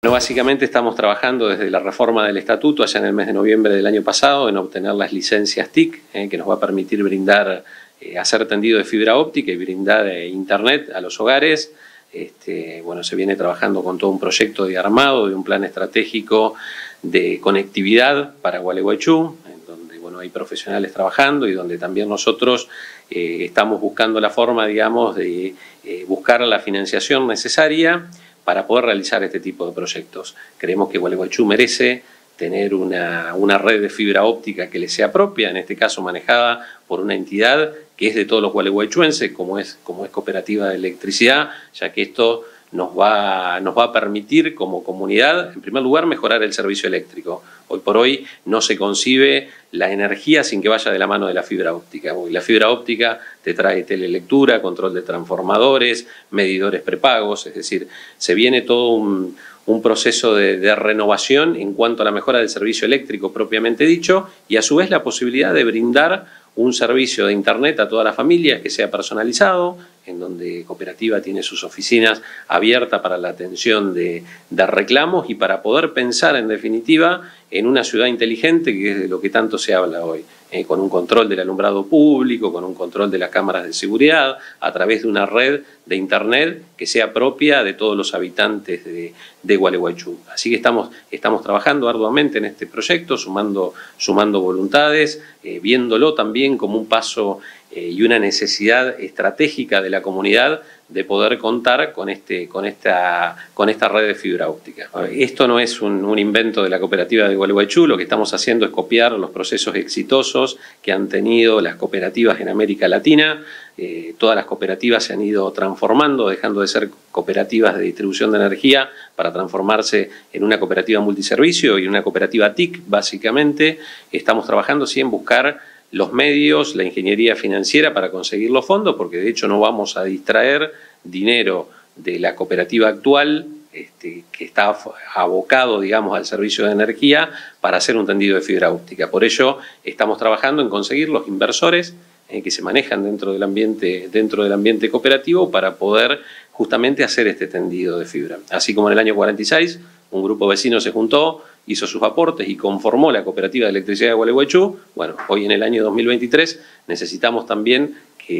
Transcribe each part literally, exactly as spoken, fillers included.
Bueno, básicamente estamos trabajando desde la reforma del estatuto allá en el mes de noviembre del año pasado en obtener las licencias T I C, eh, que nos va a permitir brindar, eh, hacer tendido de fibra óptica y brindar eh, internet a los hogares. Este, bueno, se viene trabajando con todo un proyecto de armado, de un plan estratégico de conectividad para Gualeguaychú, en donde bueno, hay profesionales trabajando y donde también nosotros eh, estamos buscando la forma, digamos, de eh, buscar la financiación necesaria para poder realizar este tipo de proyectos. Creemos que Gualeguaychú merece tener una, una red de fibra óptica que le sea propia, en este caso manejada por una entidad que es de todos los gualeguaychuenses, como es, como es Cooperativa de Electricidad, ya que esto nos va, nos va a permitir como comunidad, en primer lugar, mejorar el servicio eléctrico. Hoy por hoy no se concibe la energía sin que vaya de la mano de la fibra óptica. Hoy la fibra óptica te trae telelectura, control de transformadores, medidores prepagos, es decir, se viene todo un, un proceso de, de renovación en cuanto a la mejora del servicio eléctrico propiamente dicho y a su vez la posibilidad de brindar un servicio de internet a toda la familia que sea personalizado, en donde Cooperativa tiene sus oficinas abiertas para la atención de, de reclamos y para poder pensar en definitiva en una ciudad inteligente, que es de lo que tanto se habla hoy, eh, con un control del alumbrado público, con un control de las cámaras de seguridad, a través de una red de internet que sea propia de todos los habitantes de, de Gualeguaychú. Así que estamos, estamos trabajando arduamente en este proyecto, sumando, sumando voluntades, eh, viéndolo también como un paso eh, y una necesidad estratégica de la comunidad de poder contar con, este, con, esta, con esta red de fibra óptica. Esto no es un, un invento de la Cooperativa de Gualeguaychú, lo que estamos haciendo es copiar los procesos exitosos que han tenido las cooperativas en América Latina. Eh, todas las cooperativas se han ido transformando, dejando de ser cooperativas de distribución de energía para transformarse en una cooperativa multiservicio y una cooperativa T I C, básicamente. Estamos trabajando sí en buscar los medios, la ingeniería financiera para conseguir los fondos, porque de hecho no vamos a distraer dinero de la cooperativa actual, este, que está abocado, digamos, al servicio de energía, para hacer un tendido de fibra óptica. Por ello, estamos trabajando en conseguir los inversores eh, que se manejan dentro del ambiente, dentro del ambiente cooperativo para poder justamente hacer este tendido de fibra. Así como en el año cuarenta y seis, un grupo de vecinos se juntó, hizo sus aportes y conformó la Cooperativa de Electricidad de Gualeguaychú. Bueno, hoy en el año dos mil veintitrés necesitamos también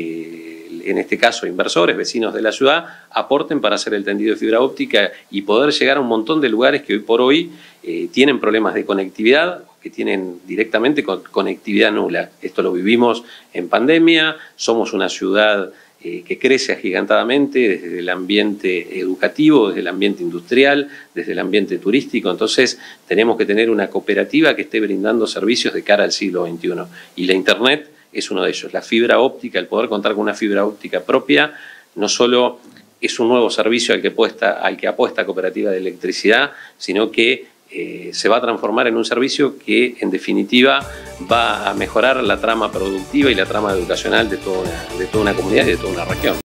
que, en este caso, inversores, vecinos de la ciudad, aporten para hacer el tendido de fibra óptica y poder llegar a un montón de lugares que hoy por hoy eh, tienen problemas de conectividad, que tienen directamente con conectividad nula. Esto lo vivimos en pandemia, somos una ciudad Eh, que crece agigantadamente desde el ambiente educativo, desde el ambiente industrial, desde el ambiente turístico. Entonces tenemos que tener una cooperativa que esté brindando servicios de cara al siglo veintiuno. Y la internet es uno de ellos. La fibra óptica, el poder contar con una fibra óptica propia, no solo es un nuevo servicio al que apuesta, al que apuesta Cooperativa de Electricidad, sino que Eh, se va a transformar en un servicio que en definitiva va a mejorar la trama productiva y la trama educacional de toda una, de toda una comunidad y de toda una región.